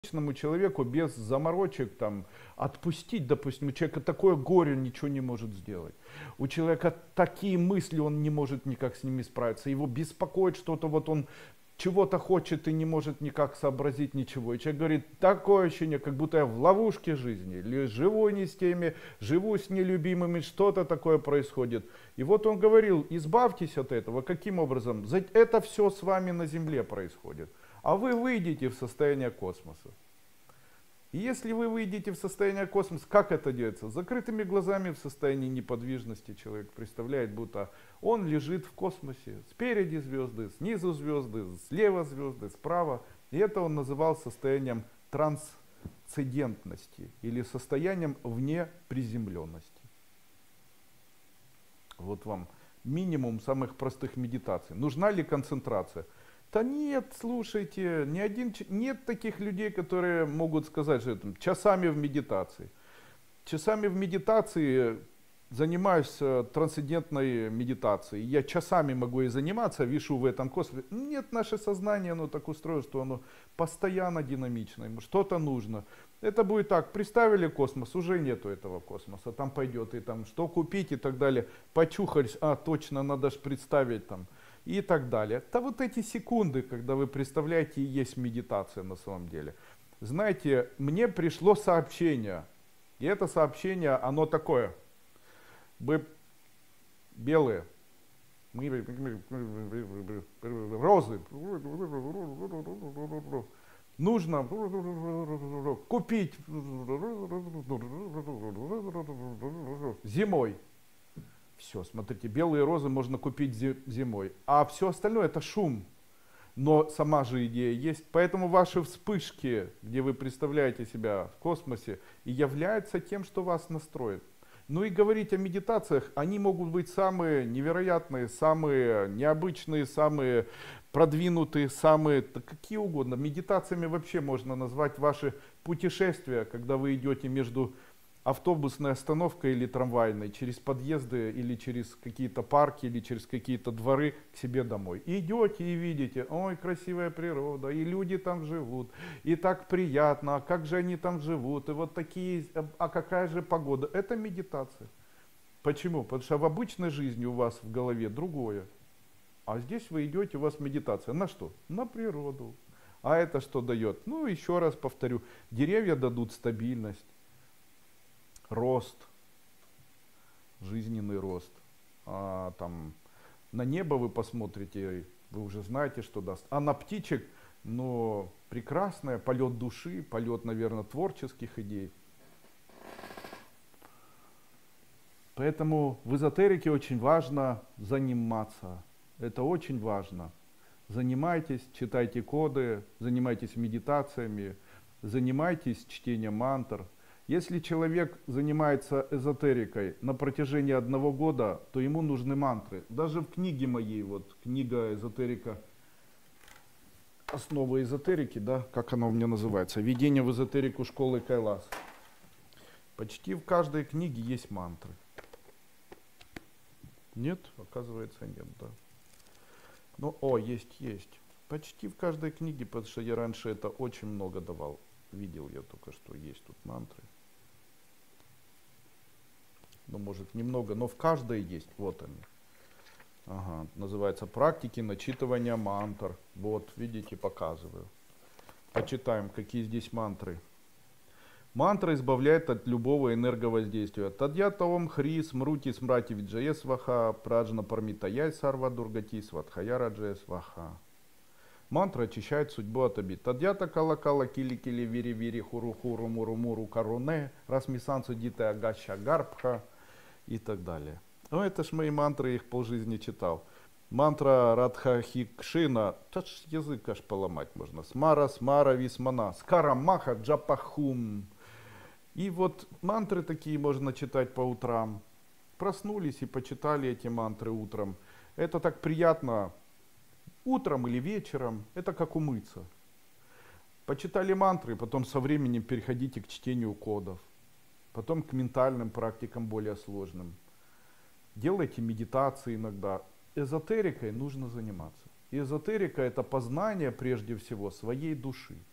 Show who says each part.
Speaker 1: Обычному человеку без заморочек там отпустить, допустим, у человека такое горе, ничего не может сделать. У человека такие мысли, он не может никак с ними справиться. Его беспокоит что-то, вот он чего-то хочет и не может никак сообразить ничего. И человек говорит, такое ощущение, как будто я в ловушке жизни, или живу не с теми, живу с нелюбимыми, что-то такое происходит. И вот он говорил, избавьтесь от этого. Каким образом? Это все с вами на земле происходит. А вы выйдете в состояние космоса. И если вы выйдете в состояние космоса, как это делается? С закрытыми глазами в состоянии неподвижности человек представляет, будто он лежит в космосе. Спереди звезды, снизу звезды, слева звезды, справа. И это он называл состоянием трансцендентности или состоянием вне приземленности. Вот вам минимум самых простых медитаций. Нужна ли концентрация? Да нет, слушайте, нет таких людей, которые могут сказать, что это часами в медитации. Часами в медитации занимаюсь трансцендентной медитацией. Я часами могу и заниматься, вишу в этом космосе. Нет, наше сознание, оно так устроено, что оно постоянно динамично, ему что-то нужно. Это будет так, представили космос, уже нету этого космоса, там пойдет и там что купить и так далее. Почухались, точно, надо же представить там. И так далее. Да вот эти секунды, когда вы представляете, и есть медитация на самом деле. Знаете, мне пришло сообщение, и это сообщение, оно такое. Вы белые, розы, нужно купить зимой. Все, смотрите, белые розы можно купить зимой, а все остальное это шум. Но сама же идея есть, поэтому ваши вспышки, где вы представляете себя в космосе, и являются тем, что вас настроит. Ну и говорить о медитациях, они могут быть самые невероятные, самые необычные, самые продвинутые, самые какие угодно. Медитациями вообще можно назвать ваши путешествия, когда вы идете между автобусной остановкой или трамвайной, через подъезды или через какие-то парки или через какие-то дворы к себе домой. И идете и видите, ой, красивая природа, и люди там живут, и так приятно, а как же они там живут, и вот такие, а какая же погода. Это медитация. Почему? Потому что в обычной жизни у вас в голове другое. А здесь вы идете, у вас медитация. На что? На природу. А это что дает? Ну, еще раз повторю, деревья дадут стабильность. Рост, жизненный рост. Там, на небо вы посмотрите, вы уже знаете, что даст. А на птичек, ну, прекрасное, полет души, полет, наверное, творческих идей. Поэтому в эзотерике очень важно заниматься. Это очень важно. Занимайтесь, читайте коды, занимайтесь медитациями, занимайтесь чтением мантр. Если человек занимается эзотерикой на протяжении 1 года, то ему нужны мантры. Даже в книге моей, вот книга эзотерика, основы эзотерики, да, как она у меня называется, введение в эзотерику школы Кайлас. Почти в каждой книге есть мантры. Нет? Оказывается, нет, да. Ну, есть. Почти в каждой книге, потому что я раньше это очень много давал. Видел я только что есть тут мантры. Ну, может, немного, но в каждой есть. Вот они. Ага, называется «Практики начитывания мантр». Вот, видите, показываю. Почитаем, какие здесь мантры. Мантра избавляет от любого энерговоздействия. Тадьята ом хри смрути смрати виджае сваха праджна пармитаяй сарва дургати сватхая раджая сваха. Мантра очищает судьбу от обид. Тадьята кала-кала кили-кили вири-вири хуру-хуру муру-муру каруне расмисансу дита агаща гарбха и так далее. Ну это ж мои мантры, их полжизни читал. Мантра Радхахикшина, таш язык аж поломать можно. Смара, смара, висмана, скарамаха, джапахум. И вот мантры такие можно читать по утрам. Проснулись и почитали эти мантры утром. Это так приятно. Утром или вечером, это как умыться. Почитали мантры, потом со временем переходите к чтению кодов. Потом к ментальным практикам более сложным. Делайте медитации иногда. Эзотерикой нужно заниматься. И эзотерика это познание прежде всего своей души.